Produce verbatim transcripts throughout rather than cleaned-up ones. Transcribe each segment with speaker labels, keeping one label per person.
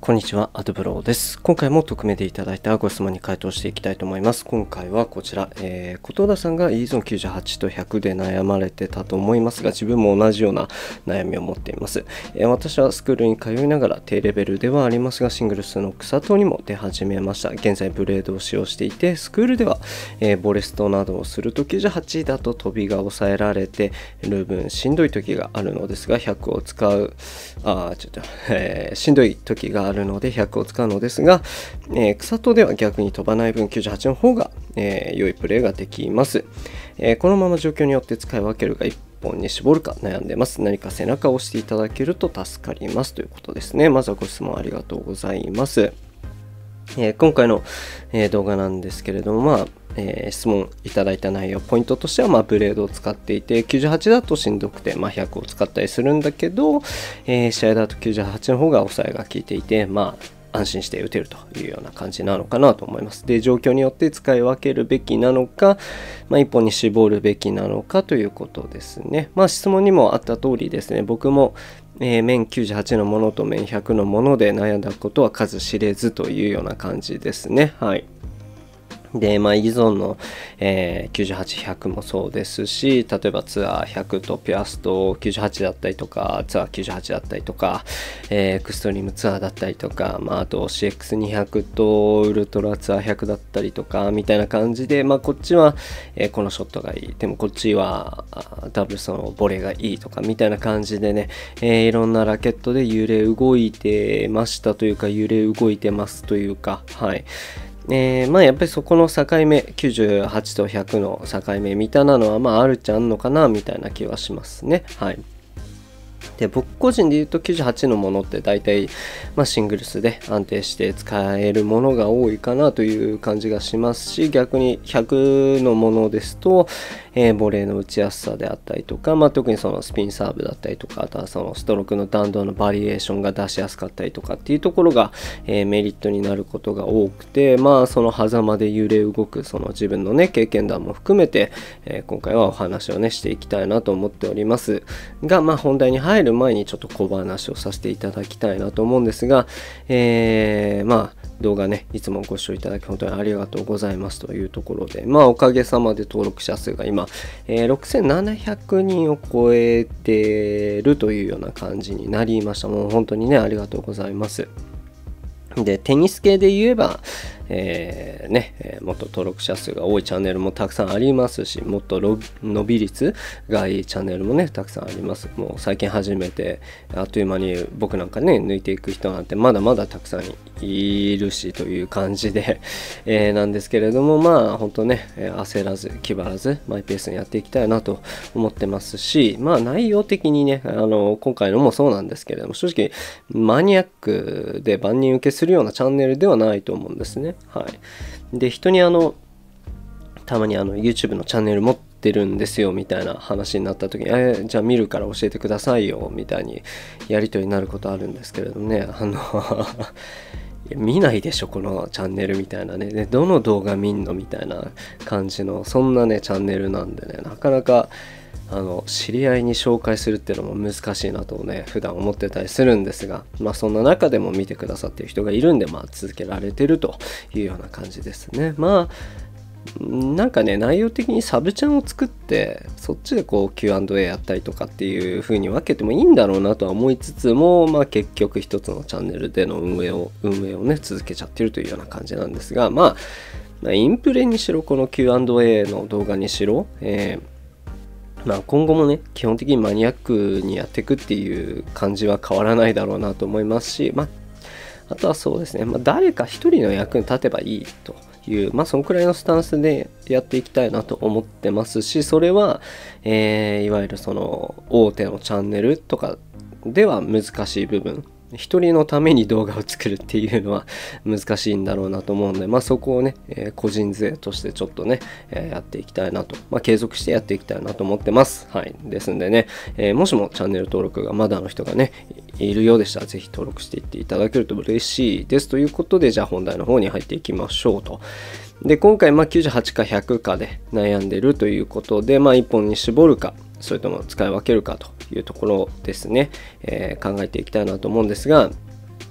Speaker 1: こんにちは、アドブローです。今回も匿名でいただいたご質問に回答していきたいと思います。今回はこちら、えー、琴田さんが イーゾーンきゅうじゅうはち とひゃくで悩まれてたと思いますが、自分も同じような悩みを持っています。えー、私はスクールに通いながら低レベルではありますが、シングルスの草戸にも出始めました。現在ブレードを使用していて、スクールでは、えー、ボレストなどをするときゅうじゅうはちだと飛びが抑えられてる分しんどい時があるのですが、ひゃくを使う、あちょっと、えー、しんどい時があるのでひゃくを使うのですが、えー、草戸では逆に飛ばない分きゅうじゅうはちの方が、えー、良いプレーができます、えー、このまま状況によって使い分けるがいっぽんに絞るか悩んでます。何か背中を押していただけると助かりますということですね。まずはご質問ありがとうございます。えー、今回の、えー、動画なんですけれども、まあえー、質問いただいた内容、ポイントとしては、まあ、ブレードを使っていて、きゅうじゅうはちだとしんどくて、まあ、ひゃくを使ったりするんだけど、えー、試合だときゅうじゅうはちの方が抑えが効いていて、まあ、安心して打てるというような感じなのかなと思います。で、状況によって使い分けるべきなのか、まあ、いっぽんに絞るべきなのかということですね。まあ、質問にもあった通りですね、僕もえー、面きゅうじゅうはちのものと面ひゃくのもので悩んだことは数知れずというような感じですね。はい。で、まあ、イーゾーンの、えー、きゅうじゅうはち、ひゃくもそうですし、例えばツアーひゃくとピアストきゅうじゅうはちだったりとか、ツアーきゅうじゅうはちだったりとか、えー、エクストリームツアーだったりとか、まあ、あと シーエックスにひゃく とウルトラツアーひゃくだったりとか、みたいな感じで、まあ、こっちは、えー、このショットがいい。でもこっちはダブルスのボレーがいいとか、みたいな感じでね、えー、いろんなラケットで揺れ動いてましたというか、揺れ動いてますというか、はい。えー、まあやっぱりそこの境目きゅうじゅうはちとひゃくの境目みたいなのはまああるっちゃあんのかなみたいな気はしますね。はい。で僕個人で言うときゅうじゅうはちのものって大体、まあ、シングルスで安定して使えるものが多いかなという感じがしますし、逆にひゃくのものですと、えー、ボレーの打ちやすさであったりとか、まあ、特にそのスピンサーブだったりとか、あとはそのストロークの弾道のバリエーションが出しやすかったりとかっていうところが、えー、メリットになることが多くて、まあその狭間で揺れ動くその自分のね経験談も含めて、えー、今回はお話をねしていきたいなと思っておりますが、まあ本題に入る前にちょっと小話をさせていただきたいなと思うんですが、えー、まあ動画ねいつもご視聴いただき本当にありがとうございますというところで、まあおかげさまで登録者数が今、えー、ろくせんななひゃくにんを超えてるというような感じになりました。もう本当にねありがとうございます。でテニス系で言えば、えーねえー、もっと登録者数が多いチャンネルもたくさんありますし、もっと伸び率がいいチャンネルもねたくさんあります。もう最近始めてあっという間に僕なんかね抜いていく人なんてまだまだたくさんいるしという感じで、えー、なんですけれども、まあ本当ね焦らず気張らずマイペースにやっていきたいなと思ってますし、まあ内容的にねあの今回のもそうなんですけれども、正直マニアックで万人受けするようなチャンネルではないと思うんですね。はい、で人にあのたまにあの YouTube のチャンネル持ってるんですよみたいな話になった時に、えじゃあ見るから教えてくださいよみたいにやり取りになることあるんですけれどもね、あの見ないでしょこのチャンネルみたいなね、でどの動画見んのみたいな感じのそんなねチャンネルなんでね、なかなかあの知り合いに紹介するっていうのも難しいなとね普段思ってたりするんですが、まあそんな中でも見てくださってる人がいるんで、まあ続けられてるというような感じですね。まあなんかね内容的にサブチャンを作ってそっちでこう キューアンドエー やったりとかっていう風に分けてもいいんだろうなとは思いつつも、まあ結局一つのチャンネルでの運営を運営をね続けちゃってるというような感じなんですが、まあインプレにしろこの キューアンドエー の動画にしろ、えーまあ今後もね基本的にマニアックにやっていくっていう感じは変わらないだろうなと思いますし、まああとはそうですね、まあ、誰か一人の役に立てばいいという、まあそのくらいのスタンスでやっていきたいなと思ってますし、それは、えー、いわゆるその大手のチャンネルとかでは難しい部分、一人のために動画を作るっていうのは難しいんだろうなと思うので、まあそこをね、えー、個人税としてちょっとね、えー、やっていきたいなと、まあ継続してやっていきたいなと思ってます。はい。ですんでね、えー、もしもチャンネル登録がまだの人がね、いるようでしたらぜひ登録していっていただけると嬉しいですということで、じゃあ本題の方に入っていきましょうと。で、今回まあきゅうじゅうはちかひゃくかで悩んでるということで、まあいっぽんに絞るか、それとも使い分けるかというところですね、えー、考えていきたいなと思うんですが、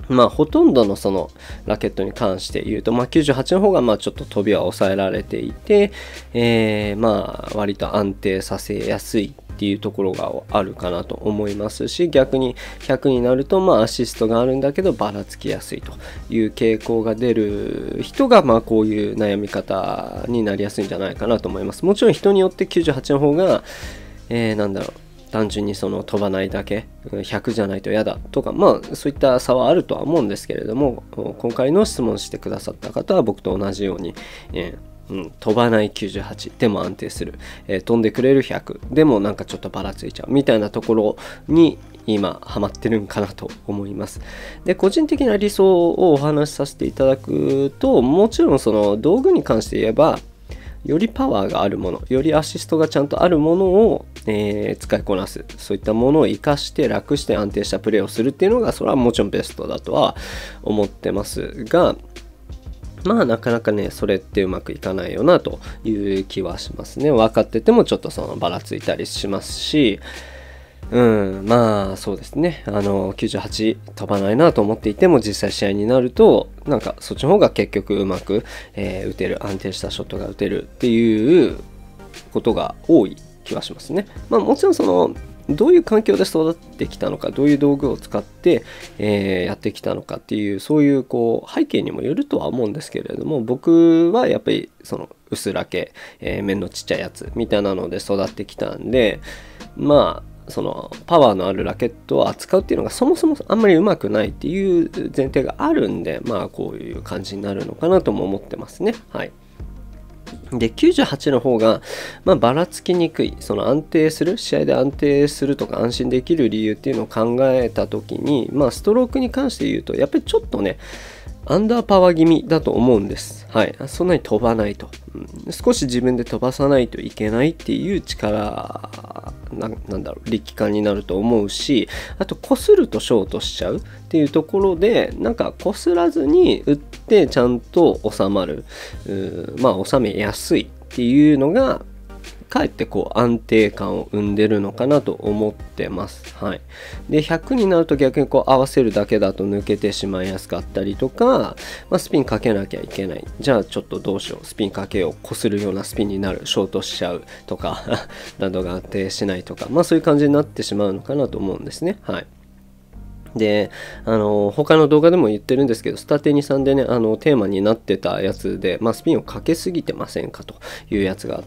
Speaker 1: まあ、ほとんどのそのラケットに関して言うと、まあ、きゅうじゅうはちの方がまあちょっと飛びは抑えられていて、えー、まあ割と安定させやすいっていうところがあるかなと思いますし、逆にひゃくになるとまあアシストがあるんだけどばらつきやすいという傾向が出る人がまあこういう悩み方になりやすいんじゃないかなと思います。もちろん人によってきゅうじゅうはちの方が、えー、なんだろう単純にその飛ばないだけひゃくじゃないと嫌だとか、まあそういった差はあるとは思うんですけれども、今回の質問してくださった方は僕と同じように、えーうん、飛ばないきゅうじゅうはちでも安定する、えー、飛んでくれるひゃくでもなんかちょっとばらついちゃうみたいなところに今ハマってるんかなと思います。で、個人的な理想をお話しさせていただくと、もちろんその道具に関して言えばよりパワーがあるもの、よりアシストがちゃんとあるものを、えー、使いこなす、そういったものを活かして楽して安定したプレーをするっていうのが、それはもちろんベストだとは思ってますが、まあなかなかねそれってうまくいかないよなという気はしますね。分かっててもちょっとそのばらついたりしますし、うん、まあそうですね、あのきゅうじゅうはち飛ばないなと思っていても実際試合になるとなんかそっちの方が結局うまく、えー、打てる、安定したショットが打てるっていうことが多い気はしますね。まあもちろんそのどういう環境で育ってきたのか、どういう道具を使って、えー、やってきたのかっていうそういうこう背景にもよるとは思うんですけれども、僕はやっぱりその薄ラケ、えー、面のちっちゃいやつみたいなので育ってきたんで、まあそのパワーのあるラケットを扱うっていうのがそもそもあんまりうまくないっていう前提があるんで、まあこういう感じになるのかなとも思ってますね。はい。できゅうじゅうはちの方が、まあ、ばらつきにくい、その安定する試合で安定するとか安心できる理由っていうのを考えた時に、まあ、ストロークに関して言うとやっぱりちょっとねアンダーパワー気味だと思うんです。はい、そんなに飛ばないと、うん、少し自分で飛ばさないといけないっていう力な、なんだろう力感になると思うし、あと擦るとショートしちゃうっていうところで、なんか擦らずに打ってちゃんと収まる、まあ収めやすいっていうのがかえってこう安定感を生んでるのかなと思ってます。はい、でひゃくになると逆にこう合わせるだけだと抜けてしまいやすかったりとか、まあ、スピンかけなきゃいけない、じゃあちょっとどうしようスピンかけよう、こするようなスピンになる、ショートしちゃうとかランドが安定しないとか、まあそういう感じになってしまうのかなと思うんですね。はい。で、あの他の動画でも言ってるんですけど、スタテニさんでねあのテーマになってたやつで、まあ、スピンをかけすぎてませんかというやつがあって、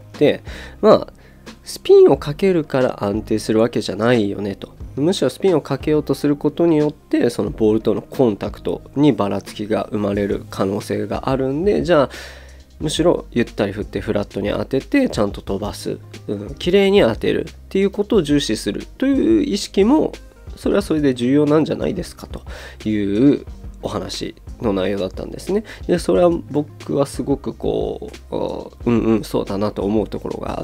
Speaker 1: まあスピンをかけるから安定するわけじゃないよねと、むしろスピンをかけようとすることによってそのボールとのコンタクトにばらつきが生まれる可能性があるんで、じゃあむしろゆったり振ってフラットに当ててちゃんと飛ばす、うん、綺麗に当てるっていうことを重視するという意識もそれはそれで重要なんじゃないですかというお話の内容だったんですね。でそれは僕はすごくこううんうんそうだなと思うところがあって、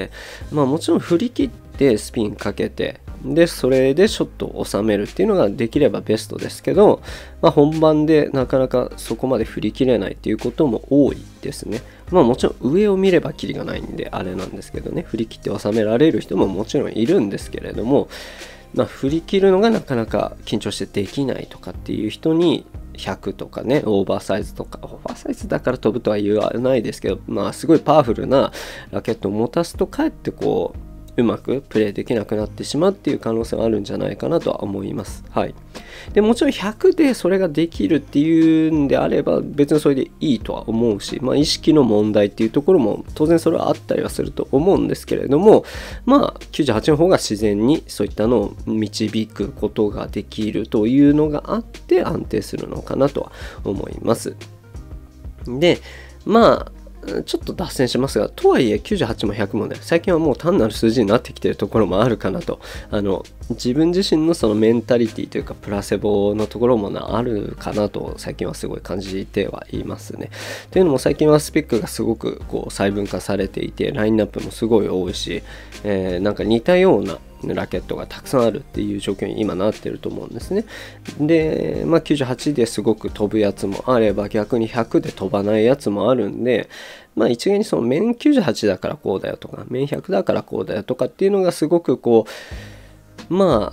Speaker 1: まあもちろん振り切ってスピンかけてでそれでショットを収めるっていうのができればベストですけど、まあ、本番でなかなかそこまで振り切れないっていうことも多いですね。まあもちろん上を見ればキリがないんであれなんですけどね、振り切って収められる人ももちろんいるんですけれども、まあ、振り切るのがなかなか緊張してできないとかっていう人にひゃくとかねオーバーサイズとか、オーバーサイズだから飛ぶとは言わないですけど、まあすごいパワフルなラケットを持たすとかえってこううまくプレイできなくなってしまうっていう可能性はあるんじゃないかなとは思います。はい。でもちろんひゃくでそれができるっていうんであれば別にそれでいいとは思うし、まあ、意識の問題っていうところも当然それはあったりはすると思うんですけれども、まあきゅうじゅうはちの方が自然にそういったのを導くことができるというのがあって安定するのかなとは思います。でまあちょっと脱線しますが、とはいえきゅうじゅうはちもひゃくもね最近はもう単なる数字になってきているところもあるかなと、あの自分自身のそのメンタリティというかプラセボのところもなあるかなと最近はすごい感じてはいますね。というのも最近はスペックがすごくこう細分化されていてラインナップもすごい多いし、えー、なんか似たようなラケットがたくさんあるっていう状況に今なってると思うんですね。で、まあ、きゅうじゅうはちですごく飛ぶやつもあれば逆にひゃくで飛ばないやつもあるんで、まあ一概にその面きゅうじゅうはちだからこうだよとか面ひゃくだからこうだよとかっていうのがすごくこうまあ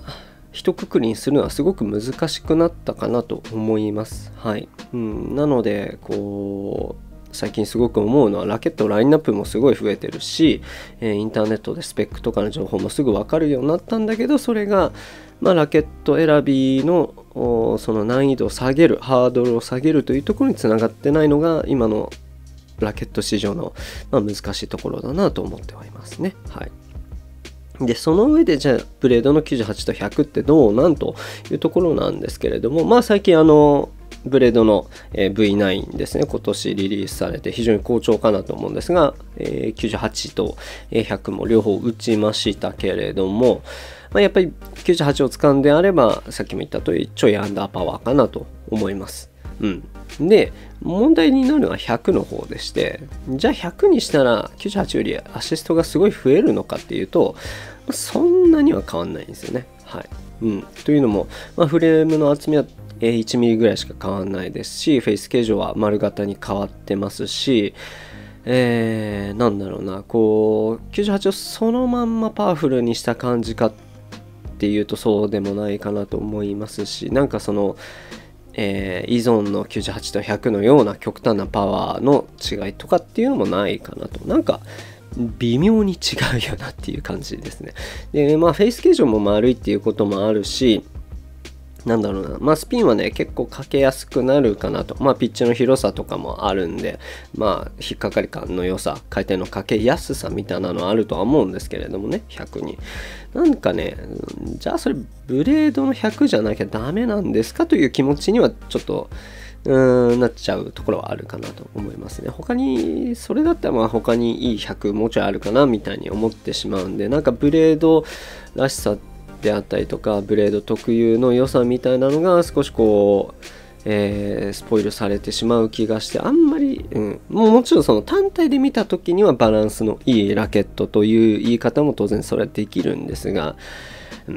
Speaker 1: 一括りにするのはすごく難しくなったかなと思います。はい。うん、なのでこう最近すごく思うのはラケットラインナップもすごい増えてるし、えー、インターネットでスペックとかの情報もすぐ分かるようになったんだけど、それが、まあ、ラケット選びのその難易度を下げる、ハードルを下げるというところにつながってないのが今のラケット市場の、まあ、難しいところだなと思ってはいますね。はい。でその上でじゃあブレードのきゅうじゅうはちとひゃくってどうなんというところなんですけれども、まあ最近あのブレードの ブイナイン ですね、今年リリースされて非常に好調かなと思うんですが、えー、きゅうじゅうはちとひゃくも両方打ちましたけれども、まあ、やっぱりきゅうじゅうはちを使うんであればさっきも言った通りちょいアンダーパワーかなと思います。うん、で問題になるのはひゃくの方でして、じゃあひゃくにしたらきゅうじゅうはちよりアシストがすごい増えるのかっていうと、そんなには変わんないんですよね。はい。うん、というのも、まあ、フレームの厚みはいちミリぐらいしか変わらないですし、フェイス形状は丸型に変わってますし、えー、なんだろうな、こうきゅうじゅうはちをそのまんまパワフルにした感じかっていうとそうでもないかなと思いますし、なんかその、えー、依存のきゅうじゅうはちとひゃくのような極端なパワーの違いとかっていうのもないかなと、なんか微妙に違うよなっていう感じですね。で、まあフェイス形状も丸いっていうこともあるし、なんだろうな、まあスピンはね結構かけやすくなるかなと、まあピッチの広さとかもあるんで、まあ引っかかり感の良さ、回転のかけやすさみたいなのあるとは思うんですけれどもね、ひゃくになんかね、じゃあそれブレードのひゃくじゃなきゃダメなんですかという気持ちにはちょっとうーんなっちゃうところはあるかなと思いますね。他にそれだったらまあ他にいいひゃくもうちょいあるかなみたいに思ってしまうんで、なんかブレードらしさであったりとかブレード特有の良さみたいなのが少しこう、えー、スポイルされてしまう気がして、あんまり、うん、もうもちろんその単体で見た時にはバランスのいいラケットという言い方も当然それはできるんですが、うん、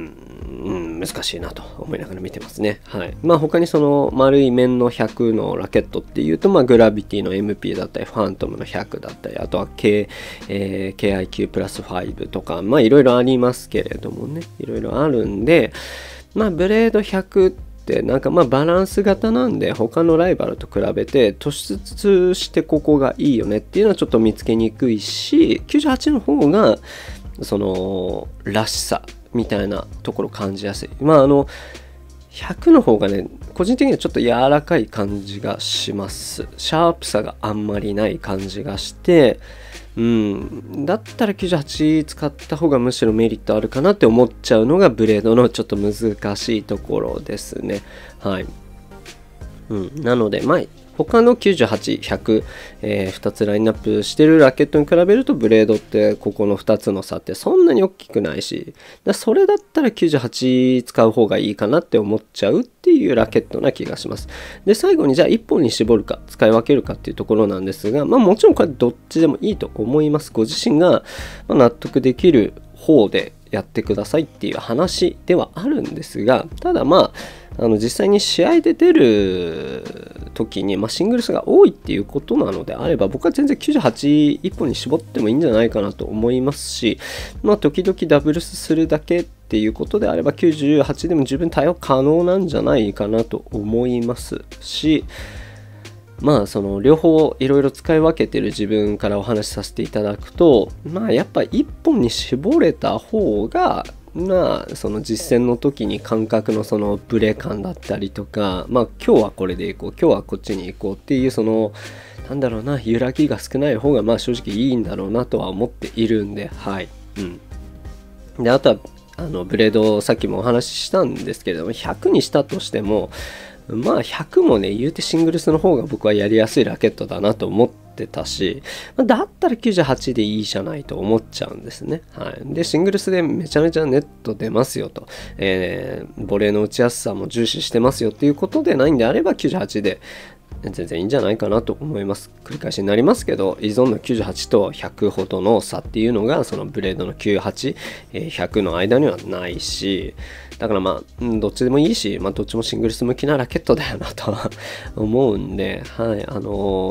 Speaker 1: 難しいなと思いながら見てますね。はい。まあ他にその丸い面のひゃくのラケットっていうと、まあグラビティの エムピー だったり、ファントムのひゃくだったり、あとは K、えー、ケーアイキュー プラスごとか、まあいろいろありますけれどもね、いろいろあるんで、まあブレードひゃくってなんかまあバランス型なんで、他のライバルと比べて突出してここがいいよねっていうのはちょっと見つけにくいし、きゅうじゅうはちの方がそのらしさみたいなところ感じやすい。まああのひゃくの方がね個人的にはちょっと柔らかい感じがします。シャープさがあんまりない感じがして、うんだったらきゅうじゅうはち使った方がむしろメリットあるかなって思っちゃうのがブレードのちょっと難しいところですね。はい。うん、なのでまあ他のきゅうじゅうはち、ひゃく、えー、ふたつラインナップしてるラケットに比べるとブレードってここのふたつの差ってそんなに大きくないし、だそれだったらきゅうじゅうはち使う方がいいかなって思っちゃうっていうラケットな気がします。で最後にじゃあいっぽんに絞るか使い分けるかっていうところなんですが、まあもちろんこれどっちでもいいと思います。ご自身が納得できる方でやってくださいっていう話ではあるんですが、ただまああの実際に試合で出る時に、まあ、シングルスが多いっていうことなのであれば、僕は全然きゅうじゅうはちいっぽんに絞ってもいいんじゃないかなと思いますし、まあ、時々ダブルスするだけっていうことであればきゅうじゅうはちでも十分対応可能なんじゃないかなと思いますし、まあその両方いろいろ使い分けてる自分からお話しさせていただくと、まあやっぱいっぽんに絞れた方がまあその実践の時に感覚のそのブレ感だったりとか、まあ今日はこれでいこう、今日はこっちに行こうっていうそのなんだろうな揺らぎが少ない方がまあ正直いいんだろうなとは思っているんで、はい。うん。であとはあのブレードさっきもお話ししたんですけれども、ひゃくにしたとしてもまあひゃくもね言うてシングルスの方が僕はやりやすいラケットだなと思ってたし、だったらきゅうじゅうはちでいいじゃないと思っちゃうんですね。はい、でシングルスでめちゃめちゃネット出ますよと、えー、ボレーの打ちやすさも重視してますよっていうことでないんであればきゅうじゅうはちで全然いいんじゃないかなと思います。繰り返しになりますけど、依存のきゅうじゅうはちとひゃくほどの差っていうのがそのブレードのきゅうじゅうはち、ひゃくの間にはないし、だからまあどっちでもいいし、まあ、どっちもシングルス向きなラケットだよなとは思うんで、はい、あの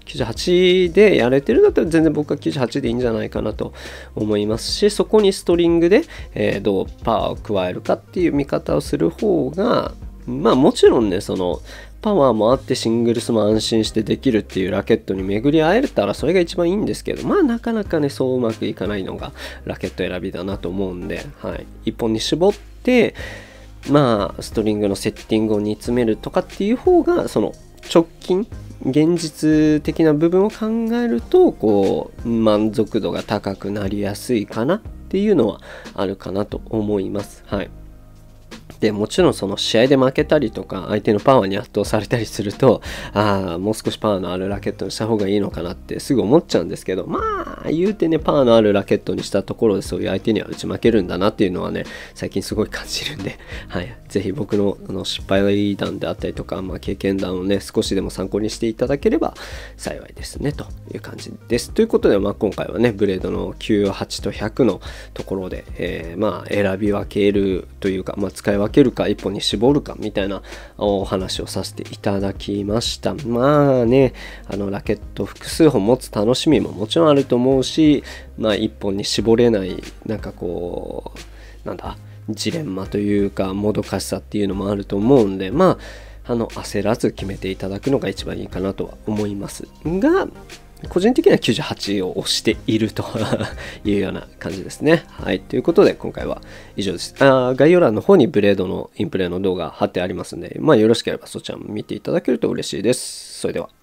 Speaker 1: きゅうじゅうはちでやれてるんだったら全然僕はきゅうじゅうはちでいいんじゃないかなと思いますし、そこにストリングで、えー、どうパワーを加えるかっていう見方をする方が、まあもちろんね、そのパワーもあってシングルスも安心してできるっていうラケットに巡り合えたらそれが一番いいんですけど、まあなかなかねそううまくいかないのがラケット選びだなと思うんで、はい、一本に絞ってまあストリングのセッティングを煮詰めるとかっていう方が、その直近現実的な部分を考えるとこう満足度が高くなりやすいかなっていうのはあるかなと思います。はい。でもちろんその試合で負けたりとか相手のパワーに圧倒されたりすると、ああもう少しパワーのあるラケットにした方がいいのかなってすぐ思っちゃうんですけど、まあ言うてねパワーのあるラケットにしたところでそういう相手には打ち負けるんだなっていうのはね最近すごい感じるんで、はい、ぜひ僕のあの失敗談であったりとか、まあ、経験談をね少しでも参考にしていただければ幸いですねという感じです。ということで、まあ、今回はねブレードのきゅう、はちとひゃくのところで、えー、まあ選び分けるというか、まあ、使い分けるか一本に絞るかみたいなお話をさせていただきました。まあね、あのラケット複数本持つ楽しみももちろんあると思うし、まあ一本に絞れないなんかこうなんだジレンマというかもどかしさっていうのもあると思うんで、まああの焦らず決めていただくのが一番いいかなとは思いますが、個人的にはきゅうじゅうはちを押しているというような感じですね。はい。ということで、今回は以上です。あ概要欄の方にブレードのインプレの動画貼ってありますので、まあよろしければそちらも見ていただけると嬉しいです。それでは。